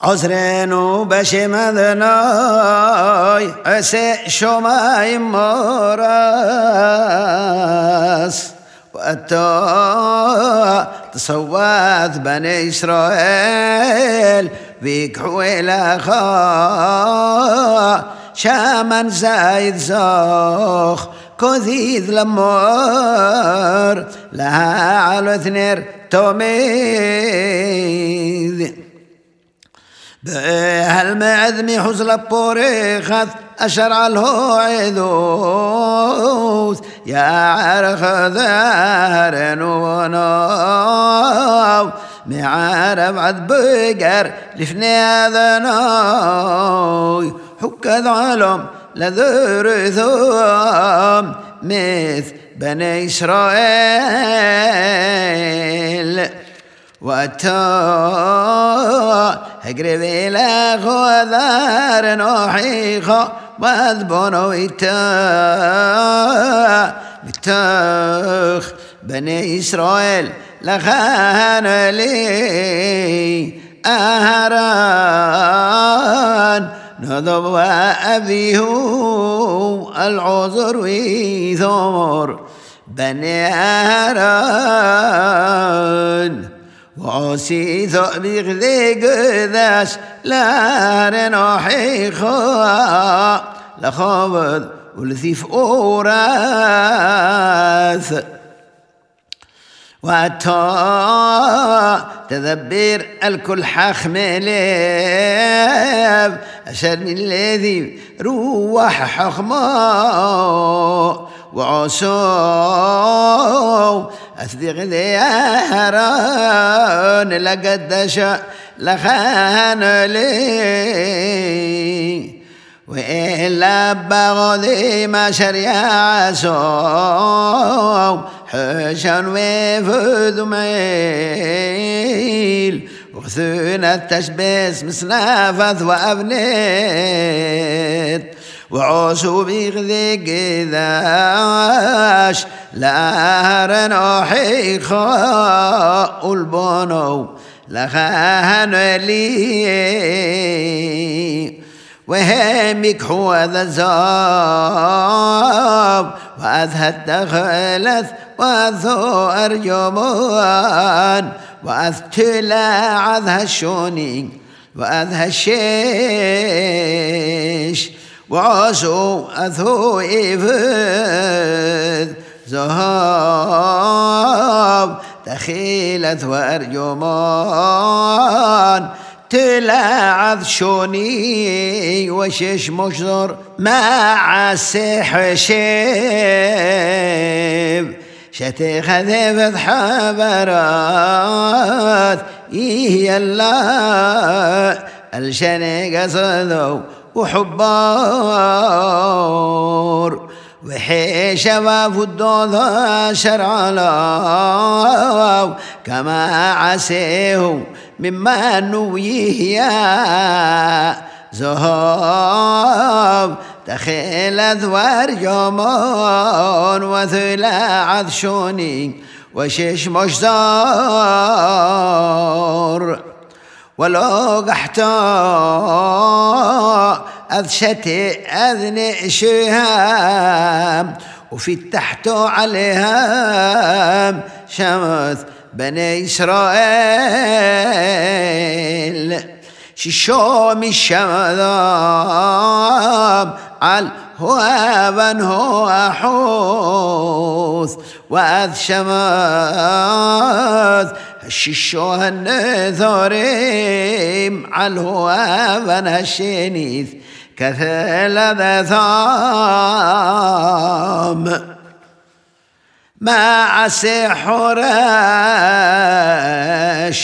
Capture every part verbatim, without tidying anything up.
عذرين وبشمذناي عسى شماي مراس وأتا تصوات بني إسرائيل بيك حويل خا شامن زايد زاخ كذيذ لمار لها على ثنير توميذ بهالمعذمي حزل بوريخث أشرع له عذوث يا عرخ ذهر وناو معارف عد بقر لفني ذناي حكذ علم لذر ثوم مثل بني إسرائيل وأتا هقرب إلى غذار نوحيخا واذبون ويتا بتاخ بني إسرائيل لخان لي أهران نضب وأبيه العذر ويثمر بني أهران وعسي ثأبيغ ذي قذاش لا نوحي خا لخابد ولثيف أوراث وأتا تذبير الكل حخمليب أشر من الذي روح حخما وعصو أصدق ذي أهران لقدش لخان لي وإلا بغضي ما شريع عصو حشا وفذ ميل وثون التشبيس مسنافث وأبنيت وعوسو بيغذي قذاش لا رنوحي خاء البونو لخان لي وهمك هو ذا الزاب وأذهى الدخلث وأذو أرجمان وأذتلا عذها الشوني وأذهى الشيش وعسو أثو إفذ زهاب تخيلت وأرجمان تلاعذ شوني وشش مشضر مع السح شيب شتي خذيفة حبرات إيه الله الشني قصدو وحبار وحي شباب الدوذا شرع له كما عسيه مما نويه يا زهاب تخيل ذوار جمان وثلاعذ شوني وشش مشدار ولو قحتا أذشتي أذن شهام وفي التحت عليها شمث بني إسرائيل ششوم الشمذام على هوابا هو حوث وأذ شماذ الششوه النثوريم على الهوابا الشنيث كثل ذا ثام مع سحرش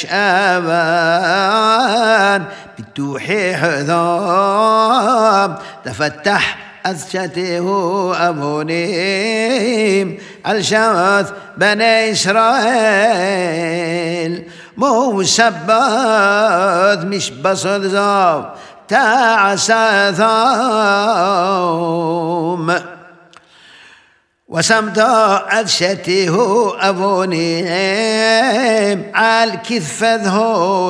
أبان بالتوحي حذام تفتح أذشته أبونيم الشمث بني إسرائيل مو سباد مش بصد زاب تعسى ثام وسمتا أدشته أبوني عالكث فذهو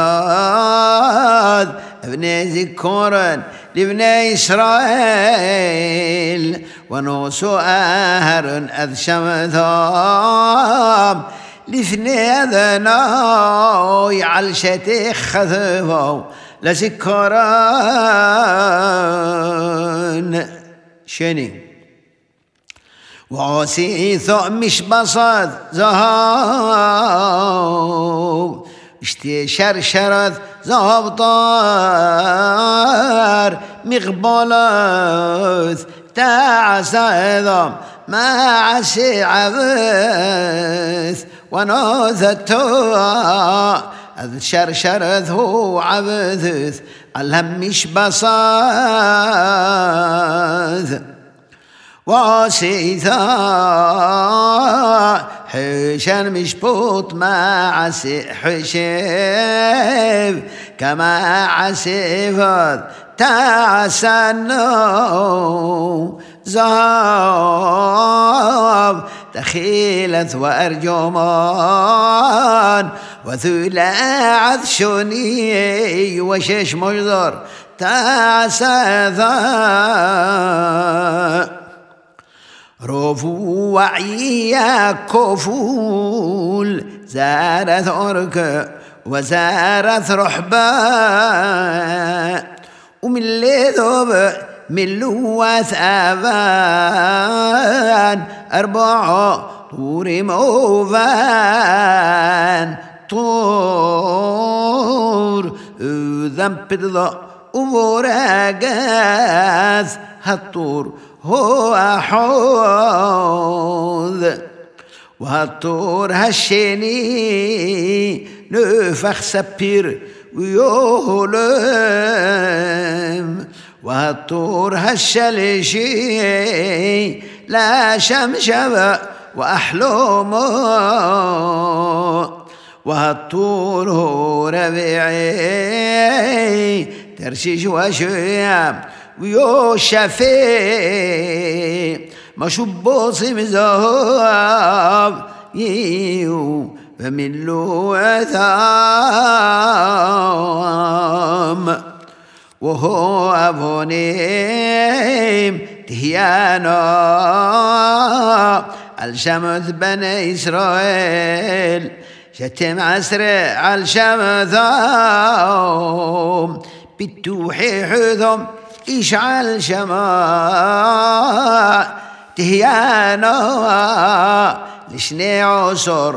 إفاد ابن ذكورا لابن إسرائيل ونوسو آهر أذشم ثام لفني أذناي عالشتي خذفو لسكران شني وعسي ثأمش بصد زهاب اشتي شرشرت زهاب طار مغبلت تعسى عظام ما عسي عبث ونوذتها أذ شرشرت هو عبث الهمش بصد واسيثا حشان مشبوط ما عسي حشيف كما عسيفت تعسنو زهاب تخيلت وأرجمان وثلاث شني وشش مجدر تعسثا رفو وعيا كفول زارت أرك وزارت رحبا ومن لذب من لوث آبان أربع طور موفان طور ذنب ذا وفراقاث هالطور هو حوض وهالطور هالشيني نفخ سبير ويولم وهالطور هالشلشي لا شمشب وأحلوم وهالطور هو ربيعي ترشيش وشيام ويو شفي ما شبوصي مزهاب يو فمن له أثام وهو أبونيم تهيانا الشمث بني إسرائيل شتم عسر عالشمثام بتوحي حذم إشعل شماء تهيانا لشني عصر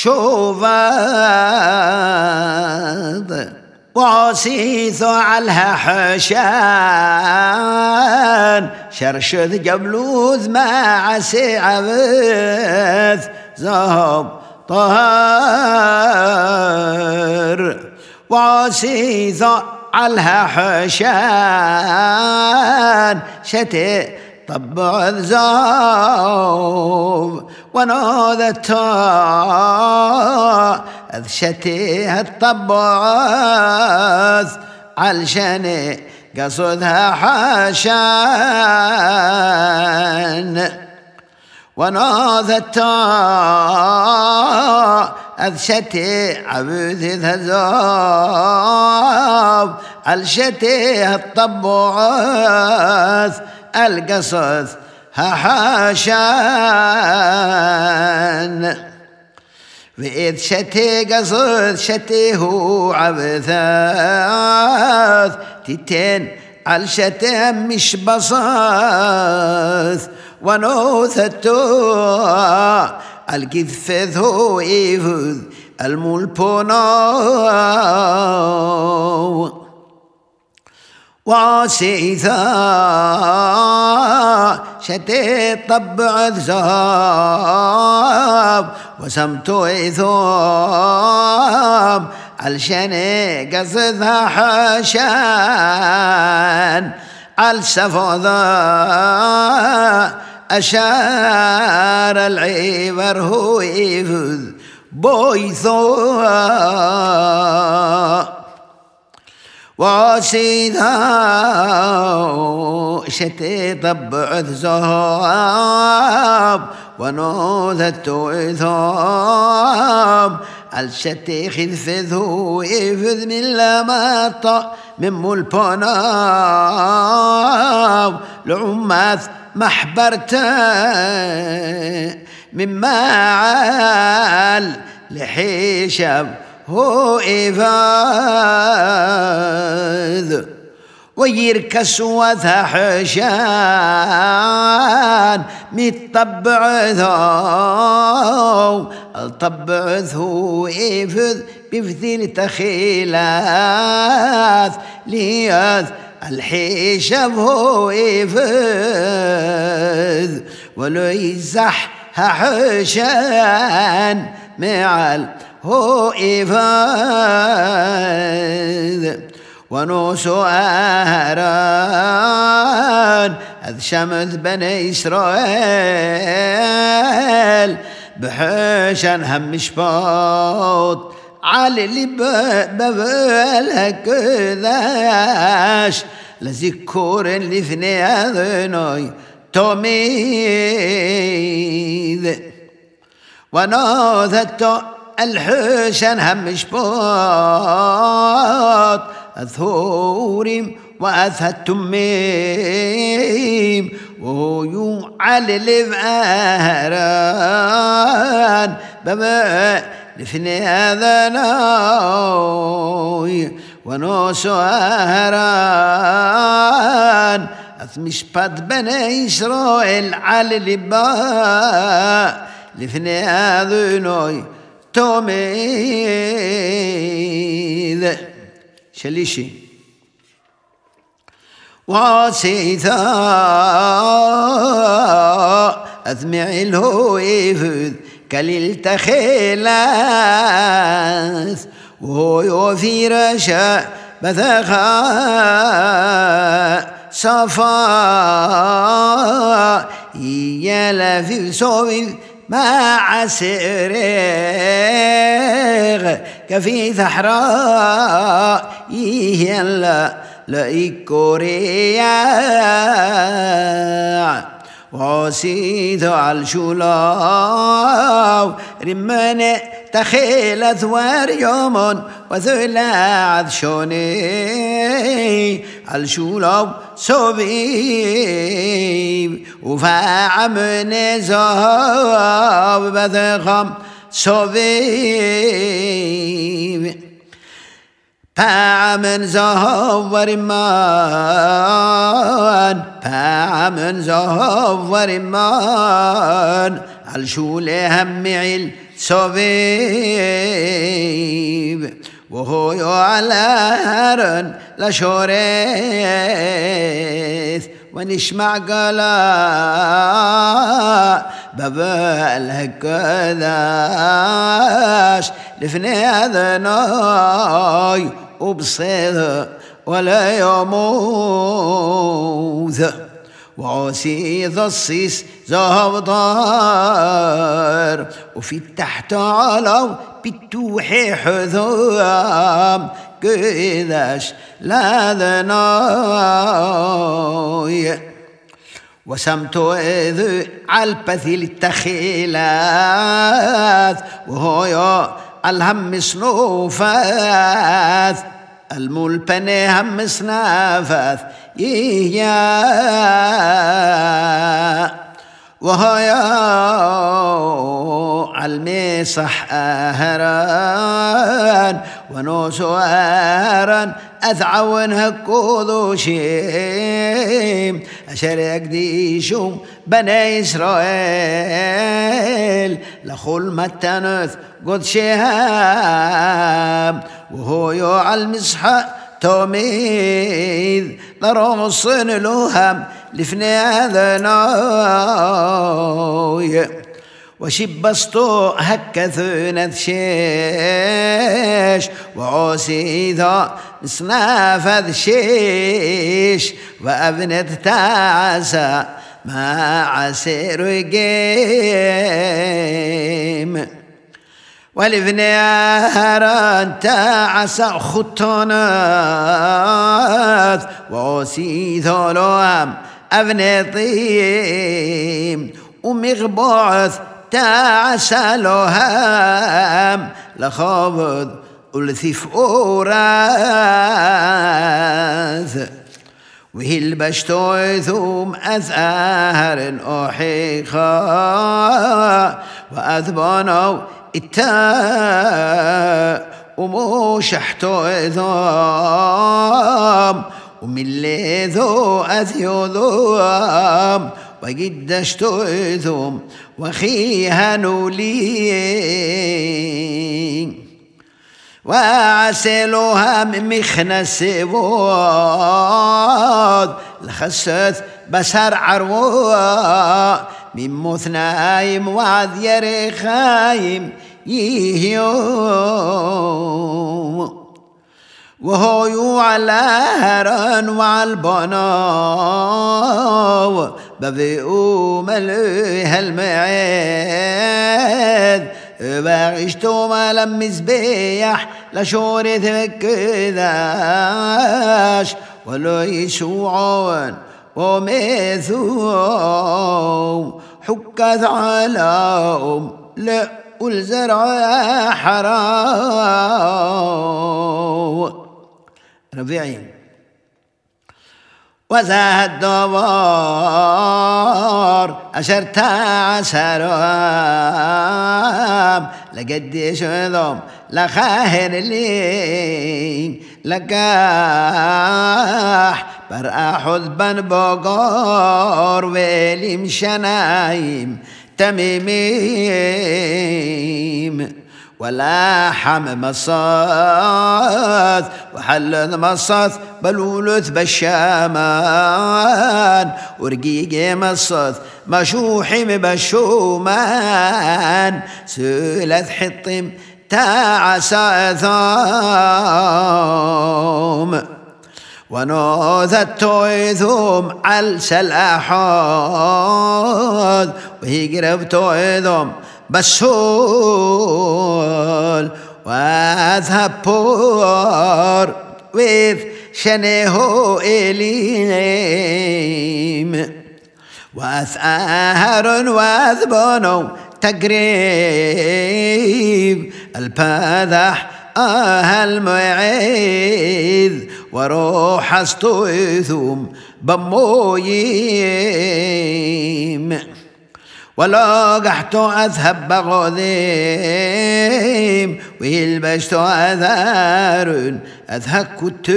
شوفاد وعصيث علها حشان شرشذ جبلوذ ما عسي عبث ذهب طهر وعصيث علها حشان شتي طبع الزوب ونوذتها أذ شتي الطبعث علشان قصدها حشان ونوذتها أذ شتي عبث الذهب علشتي الطبعث القصص حاشان وإذ شتي قصد شتي هو عبثاث تتين على شتي مش بصاث ونوثتو الكثث هو إيفذ الملبونو وعسيثا شتي طبع الذهب وسمتو إثوب علشان قصدها حشان عالسفوذا أشار العبر هو يفذ بويثو وسيدا شتي طبع ذهب ونوذت إثام الشتي خذفذه إفذ من لماطة من ملبونام لعماث محبرته مما عال لحيشب هو إفاذ ويركس وثحشان متطبع ذو الطبع ذو إفذ بفثيل تخيلاث لياث الحيشب هو إفذ ولو يزح حشان معال هو إفاذ ونوسو أهران أذ شمث بني إسرائيل بحشان هم شباط على اللي ببالها كذاش لذكور اللي في نياذنوي توميذ ونوذت الحشان هم شباط أثوريم وأثت تميم ويو على الفأهران بما لفني هذا نوي ونوسو أهران أثمش باد بني إسرائيل على الباء لفني هذا نوي توميذ شليشي وسيثا أثمع الهويفذ كليل تخيلاث وهو يوفي رشا بثخا صفا يلا في صوب مع سريغ كفي ثحراء يلا لإكوريا وسيد على الشلاو رمان تخيل ثوار يوم وثلاث شوني على الشلاو صبيب وفاع من زهاب بذخم صبيب باع من زهب ورمان باع من زهب ورمان على شولي همعي الصبيب وهو على هرن لشوريث ونشمع قلا ببال هكذاش لفني هذا ناي وبصيد ولا يموت وعسيد الصيص ذهب ضار وفي التحت علو بالتوحي حذام كذاش لا ذناي وسمت إذ عالبثيل التخيلات وهو الهم صنوفات الملبني هم صنافات يهيا وهيا الميصح أهران ونوسو أهران أثعون هكوذو شيم أشريك ديشو بني إسرائيل لخل متنث قد شهام وهو يوعى المسحة توميذ لرصن لهم لفني أذناي وشبستو هكثون شيش وعسيدا نصناف شيش وأبنت تعسى ما عسير قيم والفني هران تعسى خطونات وعسي ثولوهم أفني طيم ومغبوث تعسى لهم لخابض ولثيف أوراث وهل بشتوثم أزهر أحيخا وأذبانوا التاء وموشحتو إذام وملذو أذيوذام وقدشتو إذم وخيها نولين وعسلوها من مخنس بود لخسث بسر عروا من مثنايم وعذ يرخايم يهيوم وهو على هران وعلى البناو بذيئو ملوها المعاد باغشتو ما لم مزبيح لشوري ذكذاش ولو يسوعون وميثوم حكت علىهم لا والزرع حرام ربيعين وزاه الدوار أشرت عسرام لقديش ذوم لخاهر لي لقاح برأحذ بن بقار ويلي مشنايم تميميم ولا حم مصاث وحلث مصاث بلولث بالشامان ورقيق مصاث مشوحم بشومان سلث حطم تعسى ثام ونوذت تويثم علس الأحاذ ويقرب تويثم بسول واذهب بور ويث شنه إليم وأثآهر واذبنوا تقريب البذح آه المعيذ وروح استويثم بمويم ولو قحت أذهب بغذيم ويلبشت أذار أذهك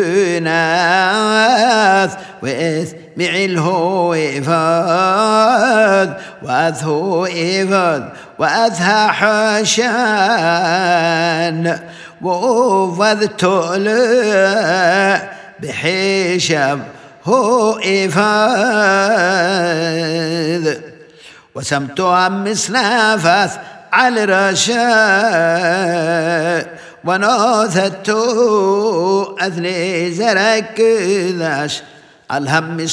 التناث وإثمع الهو إفاذ وأذهو إفاذ وأذهى حشان وأوفذ تؤلى بحشب هو إفاذ وسمت عم مسنافث على الرشاء ونوثت أثني زرك ذاش الهم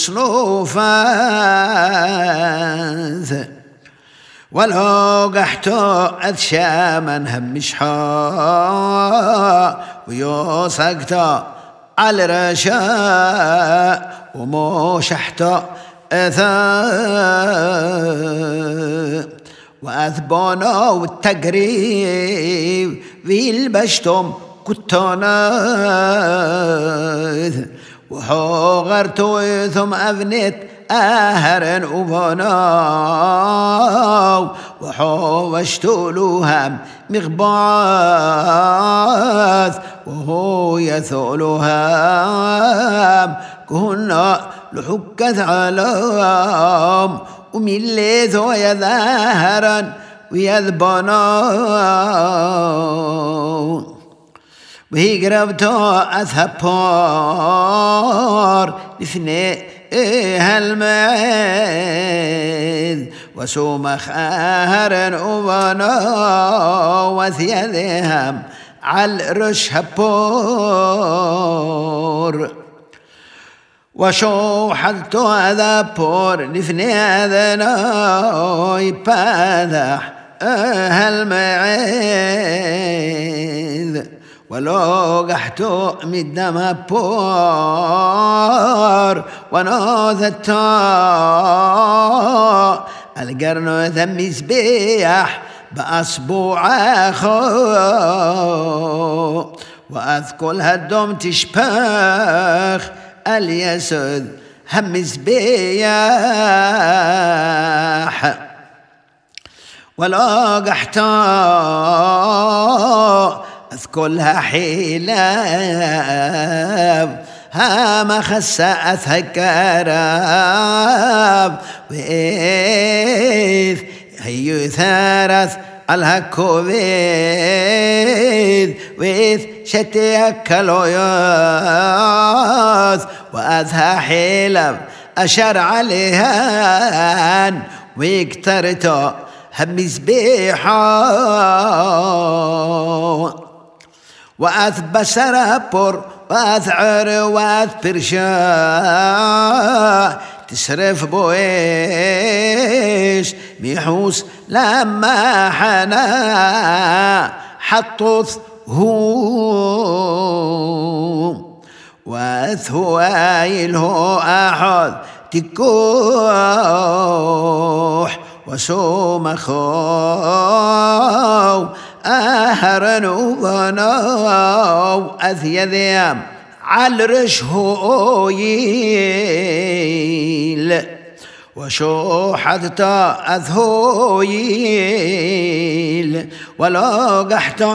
صنوفاث ولو قحتو أذشاما همشحا ويوسقتا على الرشاء وموشحتا أثاب وأثبانوا التقريب في البشتم كتاناث وحوغرتو ثم أفنت أهرا أبناو وحوشتو لهم مغباث وهو يثولهم كنا لحكت علام ومن ليثو يظاهرا ويذبنا وهي قربتو أثبار لفني هالمعيذ وسومخ أهرا أبنا وثيذهم على رش هبور وشو حدتو هذا بور لفني هذا ناي باذح هالمعيذ ولو قحتو من دم بور ونوذ التاء القرن ذم سبيح بأصبوع أخو وأذكل هالدم تشبخ اليسد هم سبيح ولا قحتاء أذكلها حيلاب ها ما خسأتها كراب وإذ هي ثارث الهكوبيذ وإذ شتيكلو ياث وأذها حيلب أشر عليها ويكترتو هم سبيحا وأذ بسرابور وأذ عر وأذ برشا تسرف بويش ميحوس لما حنا حطوث هو وأذ هوايل هو أحد تكوح وسوم خو أهرن وبنو أذي ذيام عالرش هويل وشو حدتا أذهويل ولو قحتا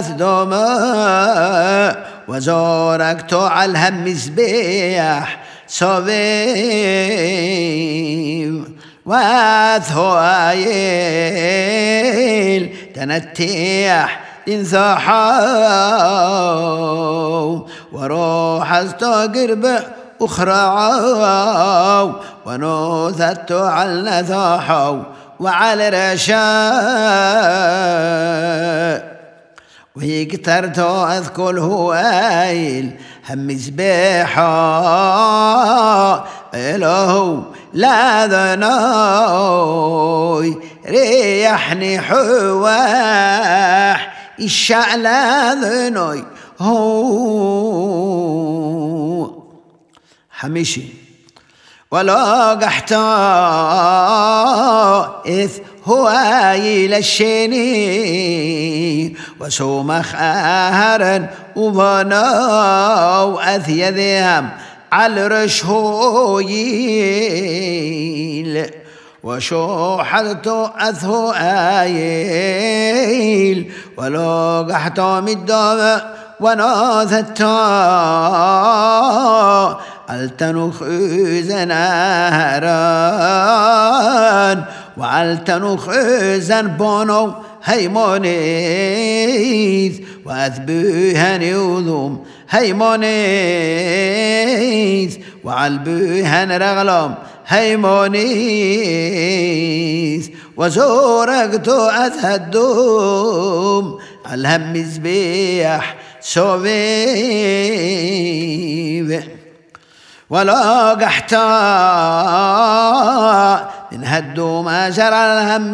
أذدوما وزوركتو عالهم سبيح صبيب وأذهويل تنتيح انثحوا وروح استقرب أخرعوا ونوثت على النثحوا وعلى رشاء ويكترت أذكل هوايل هم سبيحا إله لا ذنوي ريحني حواح الشعلا ذنوي هو حميشي ولا قحتا إذ هوايل الشيني وسومخ آهرا وظنو أثي ذيهم عالرش هويل وشوحدتو أثو آيل ولو قحتو مدوم وناثتا التنخ إذن أهران وعلتنخ إذن بونو هيمونيث وأذبوهن يوذوم هيمونيث وعلبوهن رغلوم هيمونيث وزورقتو أثهدوم الهم زبيح صبيب ولا قحتا من هدو ما جرى الهم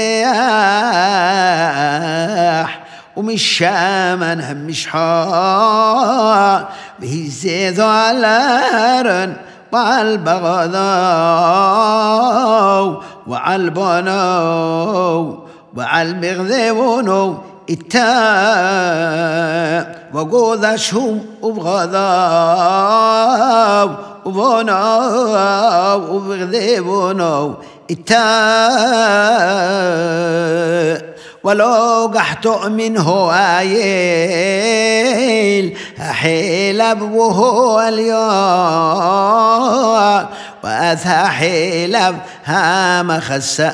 زبيح ومش شامن هم شحا به الزيت على الهرن وعلى البغضاء وعلى البنو وعلى المغذبونو التاب وقوذ شو وبغضاء وبنو وبغذبونو التاب ولو قحتو منه آيل حيلب وهو اليوم وأثها حيلب هام خسأ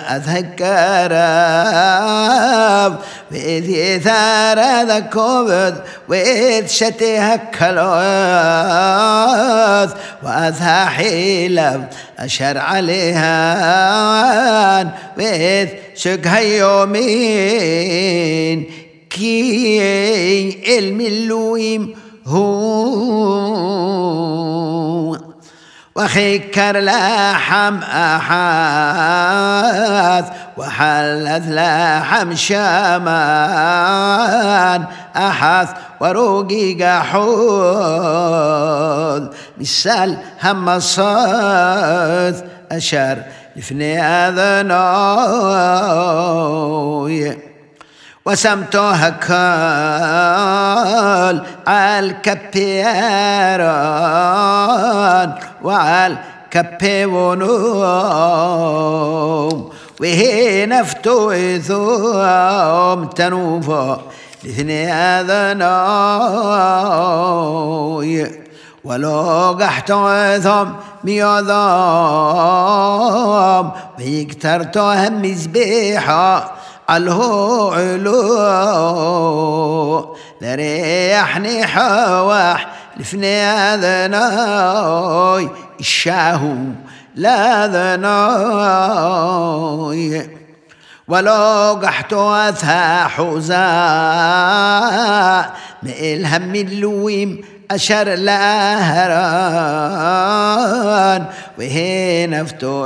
أذكراب وإذ يثار ذكوبد وإذ شتيها كلوث وأثها حيلب أشر عليها وإذ شقها يومين كي الملويم هو وخكر لحم أحاث وحلت لحم شامان أحث وروقي قحوذ مثل هم الصوت أشر لفني أذنوي وسمتها كل عالكبيران وعالكبيونوم وهي نفتو إثوم تنوفو لثني أذنوي ولو قحتوثم ميوذوم ويكترتوهم مزبيحا علو علو لريحني حواح لفني أذنوي الشاهو لا ذنوي ولو قحتوثها حوزاء مئلهم اللويم أشر لهران وهي نفتو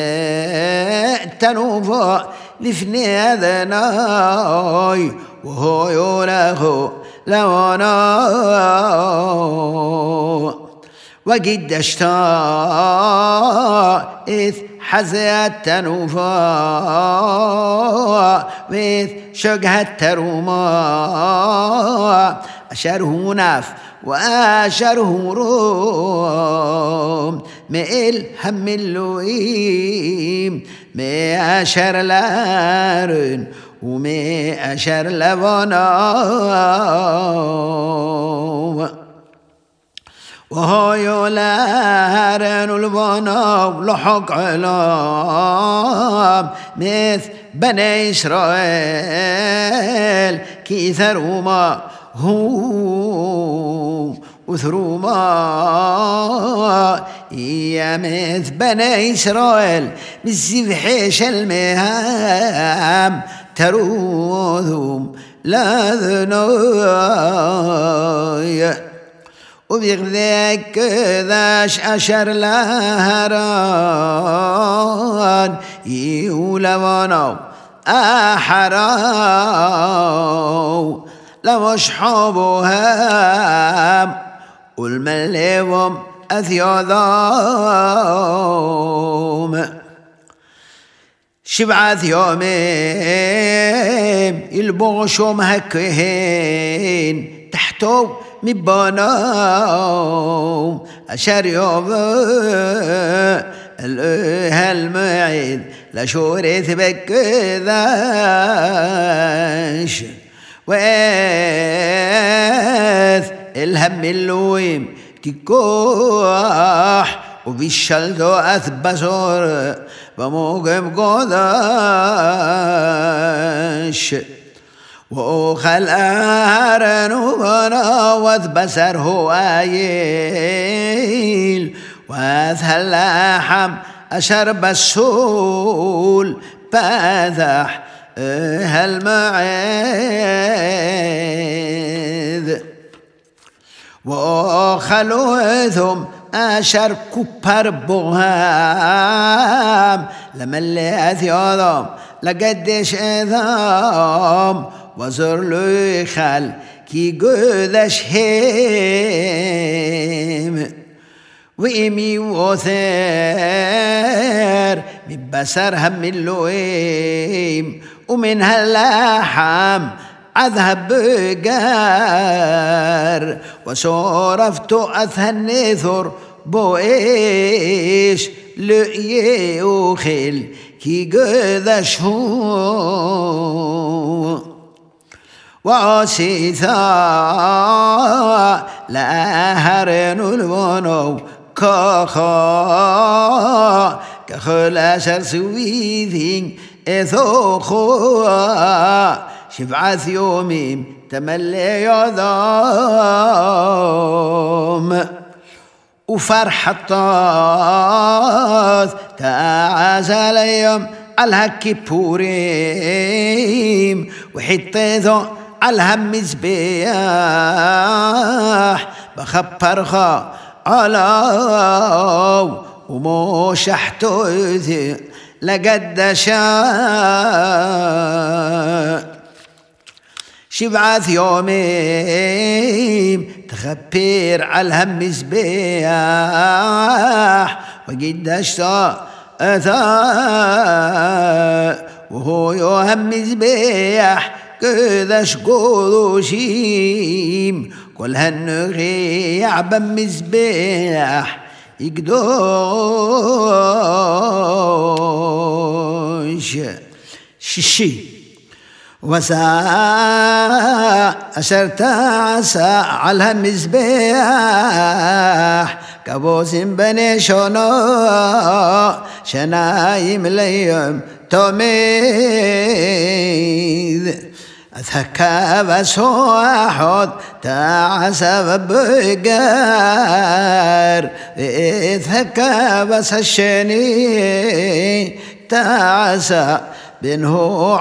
تنوفو لفني أذناي وهو يوله لونا وقد اشتاء إذ حزت تنوفا وإذ شقهت تروما أشره ناف وأشره روم مئل هم اللويم مي أشر لارن ومي أشر لبنا وهو يولارن البنا لحق علام مثل بني إسرائيل كي ثروما هو وثروما يا مثل بني إسرائيل بالزفحيش المهام تروذهم لا ذنويا وبغذاك ذاش أشر لهران يولوانا أحراو لمشحبهم والمليهم أثياذهم شبعة يومين يلبوشهم هكهين تحتو مباناهم أشر يوم هالمعيد لشوري ثبك ذاش وإذ الهم اللويم تكوح وبالشلدو أثبسور بموقم قداش وخل أهرن وبنا وثبسر هو آيل وأثهل لحم أشرب السول باذح هالمعيذ وخلوثم أشر كبر بوهام لما اللي أثيوضم لقدش إذام وزر لي خال كي قدش هيم وإمي وثير من بسر هم اللويم ومن هاللحم أذهب بقار وصورفت أثنثر بوإيش لؤي وخل كي قدش هو وعسيثا لأهرن البنو كخا كخلاصر سويثين إثوخوا شبعث يومين تملي يضام وفرحة طاث تعازل يوم الهكي بوريم وحطيثو الهم زبياح بخبرخا على ومو شحتو ذي لقد شاء شبعث يومين تخبر على الهم سبيح وقد اشتاق أثاء وهو يهم سبيح كذا شقول شيم كل هالنغي يعبم مزبيح يقدوش ششي وساء أسرت عسى على المزبيح كابوس بني شنو شنايم ليم تميذ أثكى بس واحد تعسى بقار إثكى بس الشني تعسى بينه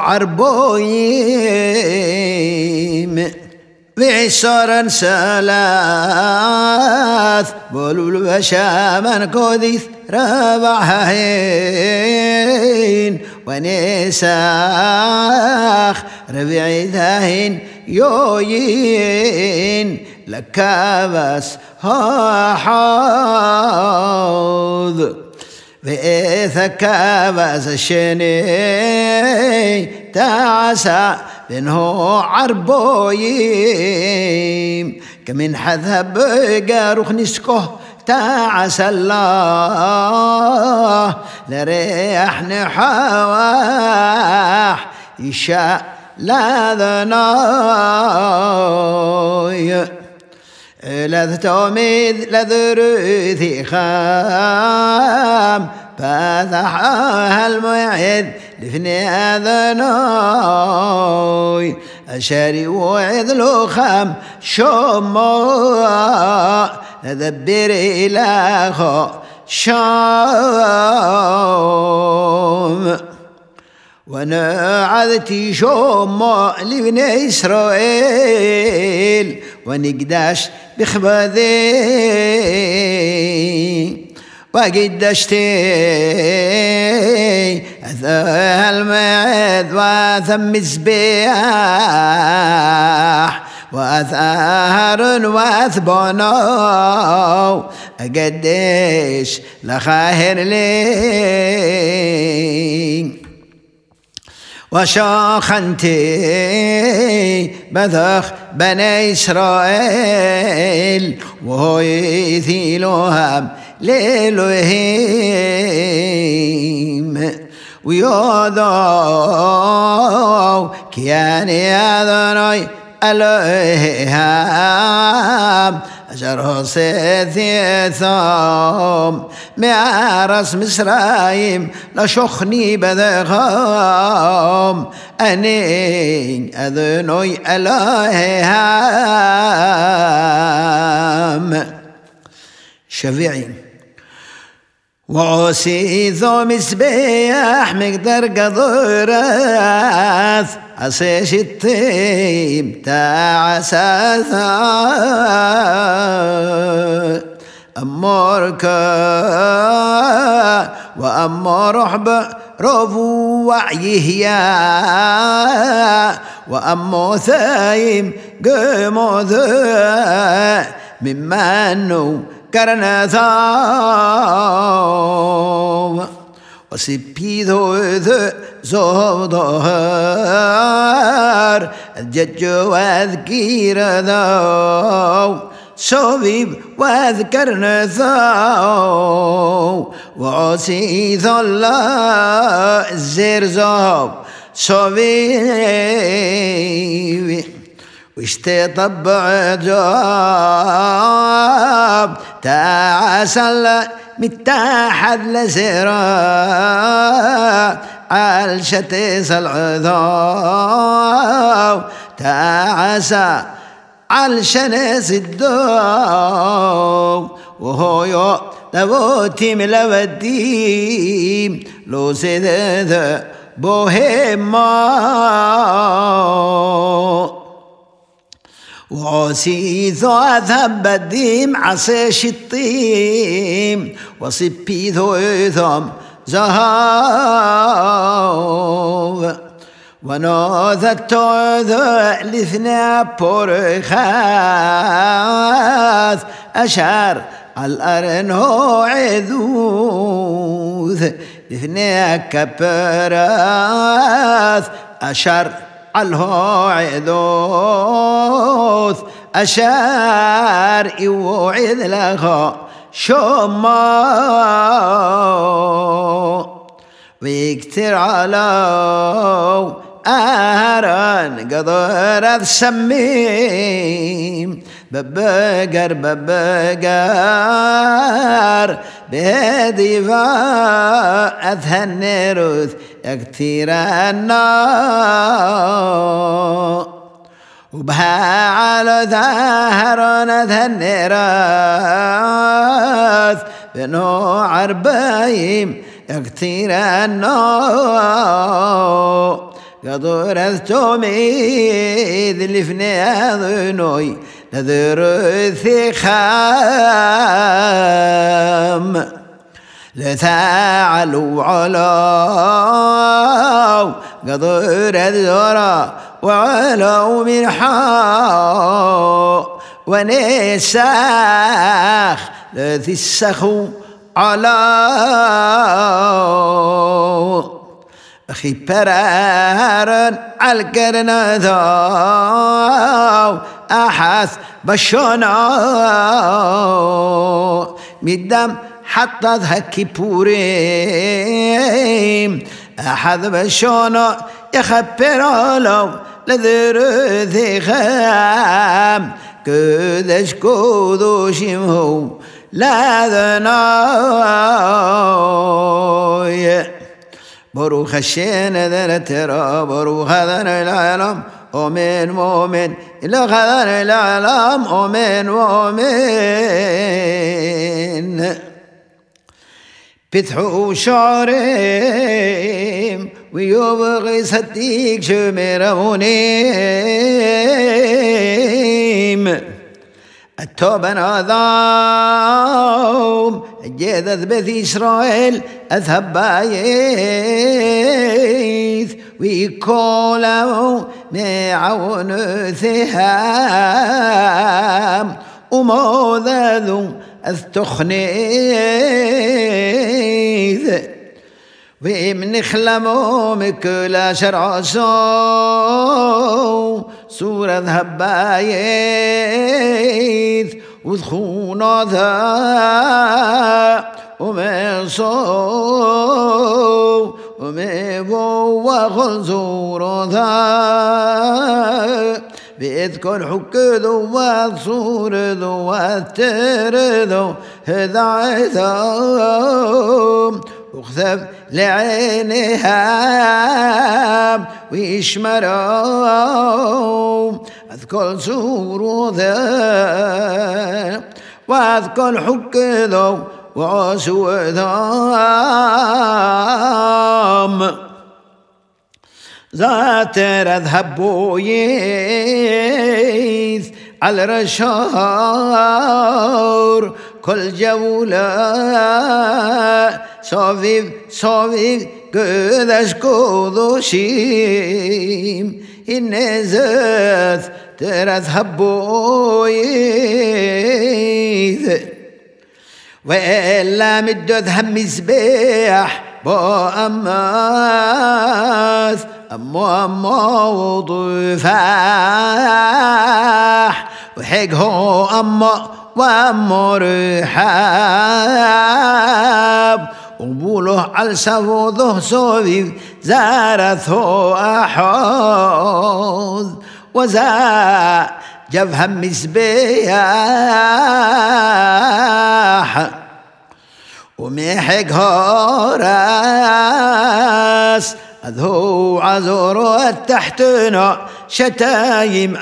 عربويم بعشر ثلاث بولو البشا من كوديث ربعهين ونساخ ربعي ذاهين يوين لكابس حاض بإثك بس الشني تعسى بينه عربويم كمن حذب قاروخ نسكه تعسى الله لريح نحواح يشاء لا ذناي لذ توميذ لذرثي خام فاذحها الموعد لفني أذناي أشاري وعد له خام شما نذبر إله شام ونعذتي شما لبني إسرائيل ونقداش بخبذي وقدشتي أثاها المعد وثم الزبيح وأثار وأثبنا أقدش لخاهر لي وشاخنتي بذخ بني إسرائيل وهو يثيلهم لإلهيم ويوضو كياني أذني ألهيهم أجره سيثيثم معرس مصرايم لشخني بذخم أني أذني ألهيهم شفيعين وعسي ذو مسبيح مقدر قدرات عسيش التيم تعساث أمورك وأمور حب رفو وعيه يا وأمو ثايم قيمو ذا مما أنه كرنا ثام وسبيذو ذو زودهار الجج واذكير ذو صبيب واذكرنا ذو وعسي ذو الله الزرزو صبيب واشتي طبع جاب تعسل متاحد لزراء عالشتيس العذاب تعسى عالشنس الدوم وهو يو تبوتي ملوديم لو سيدة بوهيما وعسي ذو أذهب الديم عسيش الطيم وصبي ذو ذم زهوف ونوذت ذو لثنا برخاث أشار الأرن هو عذوث لثنا كبراث أشار الهو عذوث أشار يوعد لها شما ويكتر علو أهران قدر السميم ببقر ببقر بهدي فأثهن روث يكتر النار وبها على ظهرنا ذنراث بنو عربايم يكتير النار قدر توميد اللي فني ذنوي نذر الثخام لثاعلوا علو قدر الذرى وعلو من حاء ونساخ لذي السخو على أخي برارن عالقرن ذاو أحث بشونا مدام حتى ذهكي بوريم أحد بشونا يخبر لو لذر ذي خام كذش كذوش مهو لا ذناي بروخ الشين ذن ترى بروخ ذن العالم أمين مؤمن إلا خذن العالم أمين مؤمن بتحو شعرهم ويبغي صديق شمر منيم التوبة نظام جذذ بذي إسرائيل أذهب بايث ويكولوا معون ثهام وموذذو أذتخنيذ ومن خلمو مكلا شرع سو سورة ذهب بايث وذخونا ذا ومن صو ومن بو وخلزور ذا بيذكر حكذو وصور ذو واتر ذو هذا عذاب وخذب لعينها ويشمروا أذكر سور ذا وأذكر حكذو وعسو ذام ذات اذهب بويث على الرشار كل جولة صافيف صافيف قدش قدوشيم النزاث ترذهب بويث وإلا مدد هم مزبيح بو أماث أمو أمو وضفاح وحقه أمو وأمو رحاب وبوله على سفوضه صوفي زارثه أحوذ وزا جبها مزبيح وميحقه راس أذهو عذر التحتنا شتايم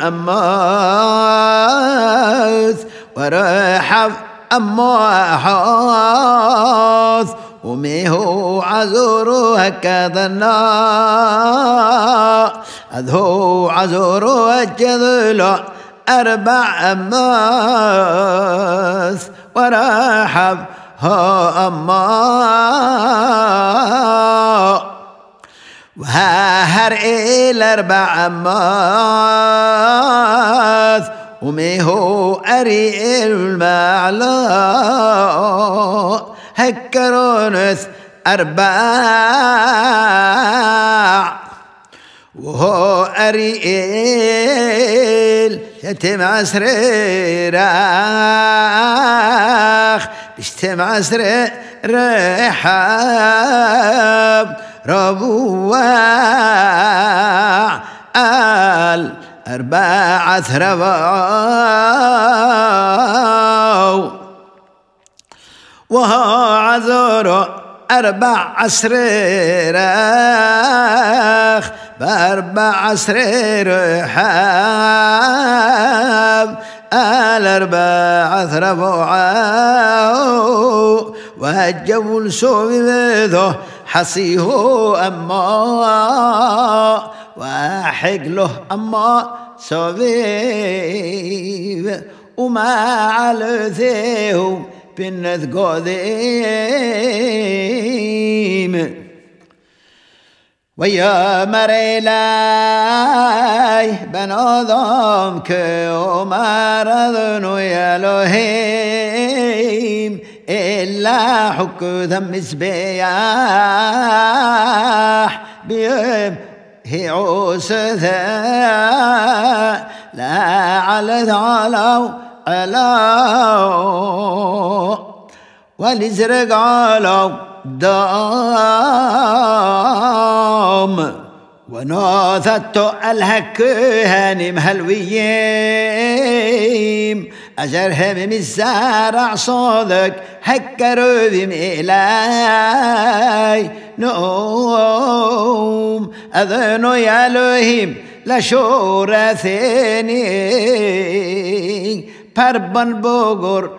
أماث ورحب أماحاث وميهو عذر هكذا النار أذهو عذر الجذل أربع أماث ورحب ها أما وهاهر إلى أربع أماث وميهو أري المعلا هكرونث أرباع وهو أريل شتم عسر راخ بشتم عسر رحاب ربوع الأربعة رباع وهو عذر أربع عسر راخ بأربع عسر رحاب الأربعة ربوعا وهجوا السوء بذو حصيه أما وحق له أما صبيب وما علثيه بالنذ قذيم ويا مريلاي بنظام كومارذن يا لهيم إلا حك ذم سبياح بيم هي عوسثا لا على ذعلو علو والازرق علو دام وناثت الهكهن مهلويم أجرهم من الزارع صادق هكروا بميلاي نوم أذنوا يا لهيم لشور ثاني بربن بوغر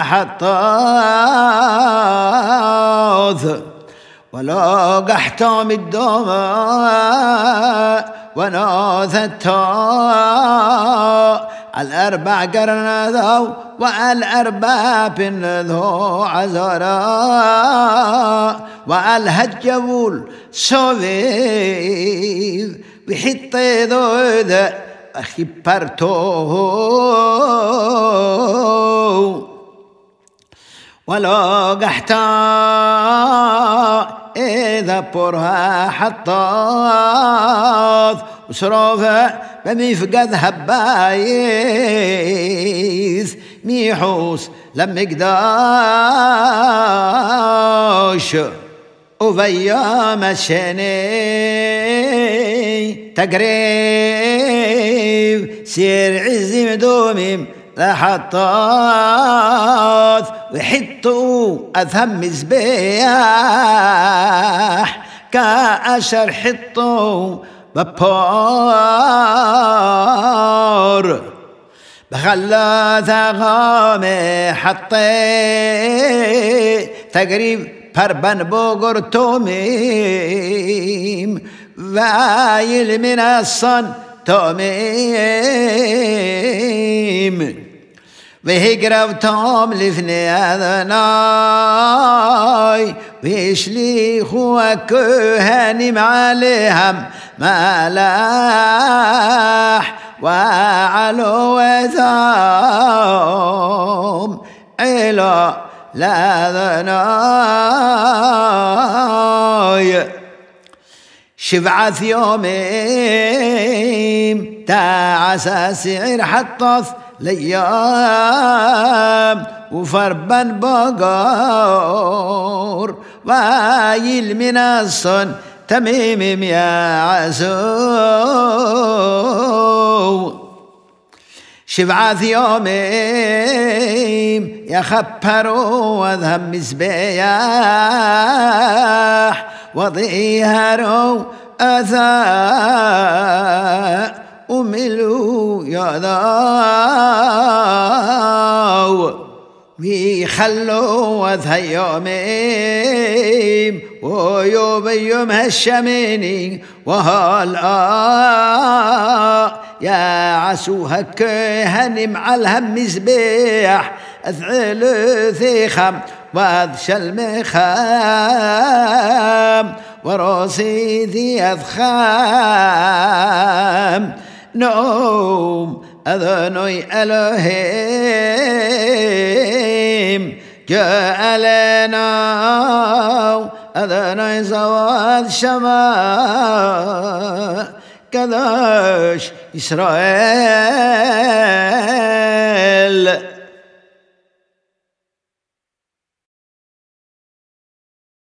لحطاث ولا قحتم الدماء وناثتا الأربع قرن ذو والأربع بن ذو عزرا والهجبول صويب بحط ذو ذا أخبرته ولا قحتا إذا برها حطاث وصرفة بمفقد هبايث ميحوس لم يقداش وفيا مشاني تقريب سير عزي مدوميم لحطاث وحطوا أثم زبياح كأشر حطوا ببار بخلا ثغامي حطي تقريب بربن بوغر توميم وايل من الصن توميم وهجرب توم لفني أذناي ويشلي خوك هاني معليهم ملاح وعلو وذام إلى لذناي شبعة يومين تعسى سعر حطث ليام وفربن بقار وايل من الصن تميم يا عزو شبعة يومين يخبروا وذهم مزبياح وظهروا أذى وملوا يا ذاو بيخلوا وذا يومين ويوم يوم هالشميني وهالآ يا عسو هك هنم على الهم مزبيح أثعل ثيخم وذ شلمخام وروسي ذي أذخام نوم أذني ألهيم جاء لنا أذني زواد شماء كذاش إسرائيل